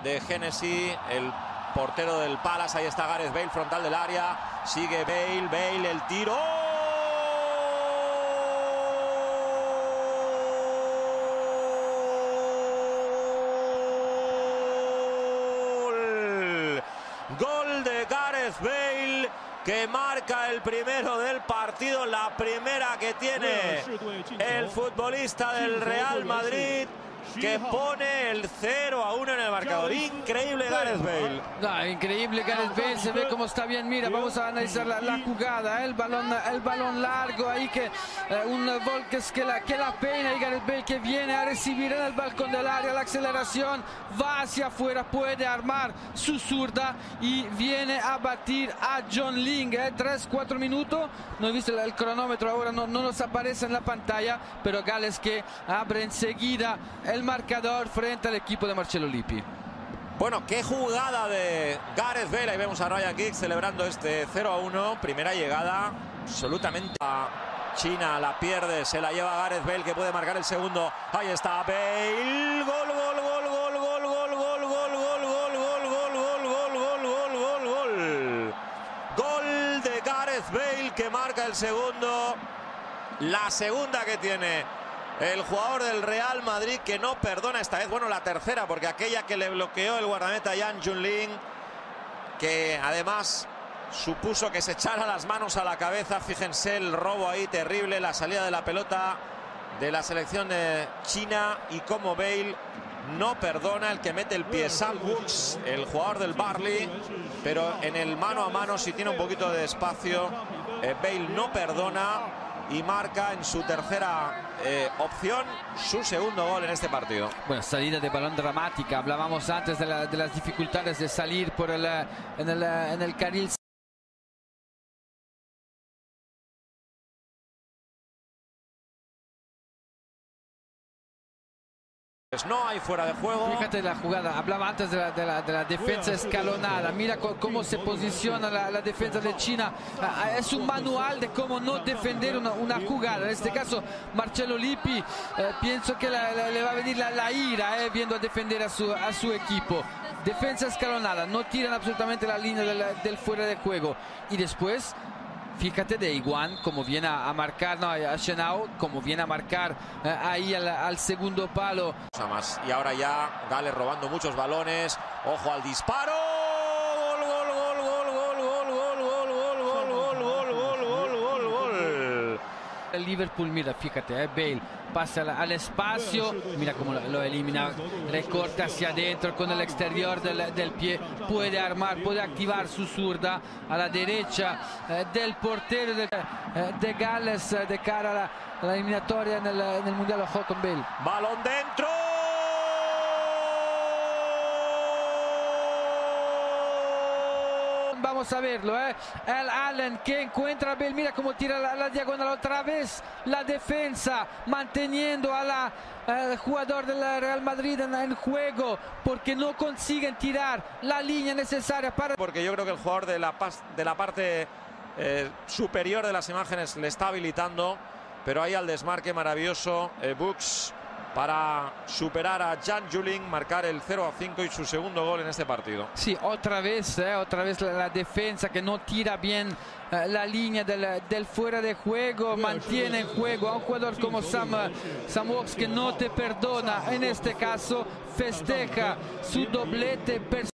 de Hennessy, el portero del Palace. Ahí está Gareth Bale, frontal del área. Sigue Bale, el tiro. Gol de Gareth Bale, que marca el primero del partido, la primera que tiene el futbolista del Real Madrid, que pone el 0-1 en el marcador. Increíble Gareth Bale. No, increíble Gareth Bale, se ve cómo está bien. Mira, vamos a analizar la jugada, el balón largo ahí, que un Volkes que la peina, y Gareth Bale que viene a recibir en el balcón del área, la aceleración, va hacia afuera, puede armar su zurda y viene a batir a John Lyng. 3-4 minutos, no he visto el cronómetro ahora, no nos aparece en la pantalla, pero Gales que abre enseguida el marcador frente al equipo de Marcello Lippi. Bueno, qué jugada de Gareth Bale. Ahí vemos a Ryan Giggs celebrando este 0-1. Primera llegada absolutamente a China, la pierde, se la lleva Gareth Bale, que puede marcar el segundo. Ahí está Bale. Gol, gol, gol, gol, gol, gol, gol, gol, gol, gol, gol, gol, gol, gol, gol, gol, gol. Gol de Gareth Bale, que marca el segundo. La segunda que tiene el jugador del Real Madrid, que no perdona esta vez. Bueno, la tercera, porque aquella que le bloqueó el guardameta John Lyng, que además supuso que se echara las manos a la cabeza. Fíjense el robo ahí terrible, la salida de la pelota de la selección de China, y como Bale no perdona, el que mete el pie Sam Woods, el jugador del Burnley, pero en el mano a mano, si tiene un poquito de espacio, Bale no perdona y marca en su tercera opción su segundo gol en este partido. Bueno, salida de balón dramática. Hablábamos antes de las dificultades de salir por en el carril. No hay fuera de juego. Fíjate la jugada, hablaba antes de la defensa escalonada. Mira cómo se posiciona la defensa de China. Es un manual de cómo no defender una jugada. En este caso, Marcello Lippi, pienso que le va a venir la ira viendo a defender a su equipo. Defensa escalonada, no tiran absolutamente la línea del fuera de juego. Y después, fíjate de Iguan, como viene a marcar, no, a Chenao, como viene a marcar ahí al segundo palo. Y ahora ya Gales robando muchos balones. Ojo al disparo. Gol, gol, gol, gol, gol, gol, gol, gol, gol, gol, gol, gol, gol, gol. El Liverpool, mira, fíjate, Bale pasa al espacio, mira cómo lo elimina, recorta hacia adentro con el exterior del pie, puede armar, puede activar su zurda a la derecha del portero de Gales de cara a la eliminatoria en el Mundial. Ojo con Bale. Balón dentro. Vamos a verlo, el Allen que encuentra a Bale, mira cómo tira la diagonal otra vez, la defensa manteniendo al jugador del Real Madrid en juego, porque no consiguen tirar la línea necesaria para... Porque yo creo que el jugador de la parte superior de las imágenes le está habilitando, pero ahí al desmarque maravilloso Bucks para superar a John Lyng, marcar el 0-5 y su segundo gol en este partido. Sí, otra vez la defensa que no tira bien la línea del fuera de juego, mantiene en juego a un jugador como Sam Woods, que no te perdona. En este caso festeja su doblete personal.